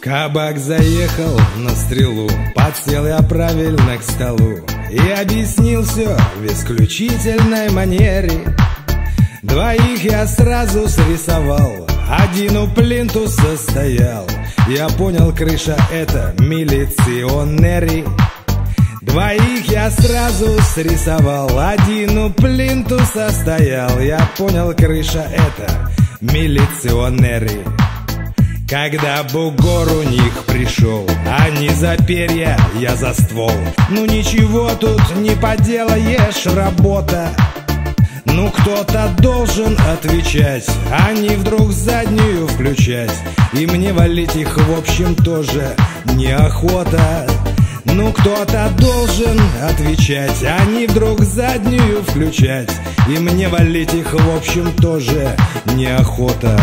Кабак заехал на стрелу, подсел я правильно к столу и объяснил все в исключительной манере. Двоих я сразу срисовал, один у плинтуса стоял. Я понял, крыша это милиционери. Двоих я сразу срисовал, один у плинтуса стоял. Я понял, крыша это милиционери. Когда бугор у них пришел, они за перья, я за ствол. Ну ничего тут не поделаешь, работа. Ну кто-то должен отвечать, а не вдруг заднюю включать. И мне валить их в общем тоже неохота. Ну кто-то должен отвечать, а не вдруг заднюю включать. И мне валить их в общем тоже неохота.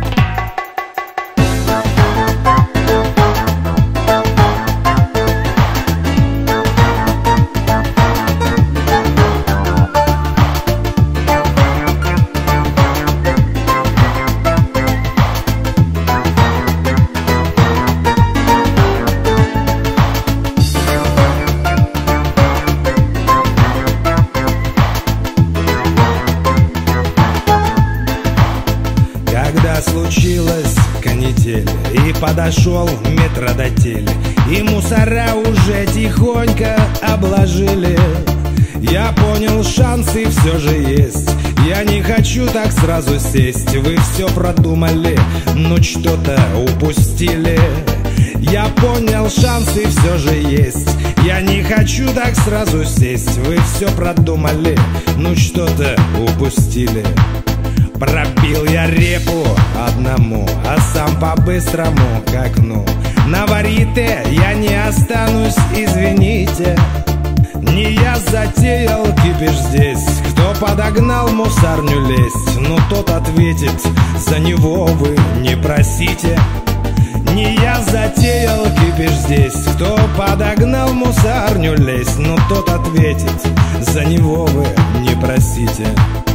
Когда случилась канитель и подошел метрдотель, и мусора уже тихонько обложили, я понял, шансы все же есть. Я не хочу так сразу сесть. Вы все продумали, но что-то упустили. Я понял, шансы все же есть. Я не хочу так сразу сесть. Вы все продумали, но что-то упустили. Пробил я репу одному, а сам по-быстрому к окну. На варите я не останусь, извините. Не я затеял кипиш здесь. Кто подогнал мусарню лезть, ну тот ответит, за него вы не просите. Не я затеял кипиш здесь. Кто подогнал мусарню лезть, ну тот ответит, за него вы не просите.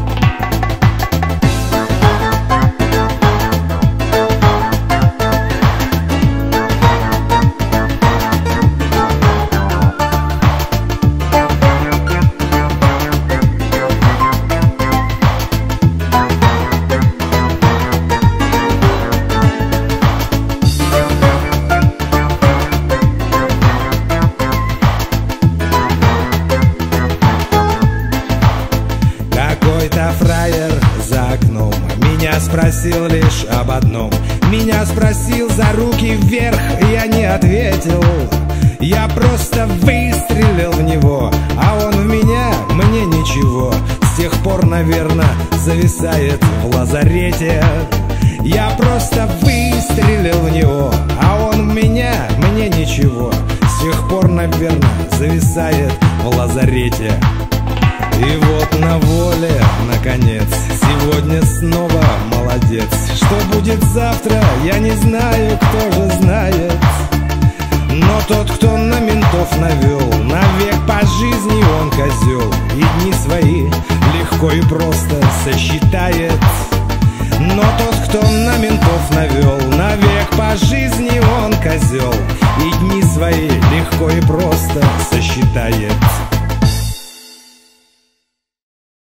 Какой-то фраер за окном меня спросил лишь об одном. Меня спросил за руки вверх, я не ответил. Я просто выстрелил в него, а он в меня, мне ничего. С тех пор, наверное, зависает в лазарете. Я просто выстрелил в него, а он в меня, мне ничего. С тех пор, наверное, зависает в лазарете. И вот на воле, наконец, сегодня снова молодец. Что будет завтра, я не знаю, кто же знает. Но тот, кто на ментов навел, навек по жизни он козел. И дни свои легко и просто сосчитает. Но тот, кто на ментов навел, навек по жизни он козел. И дни свои легко и просто сосчитает.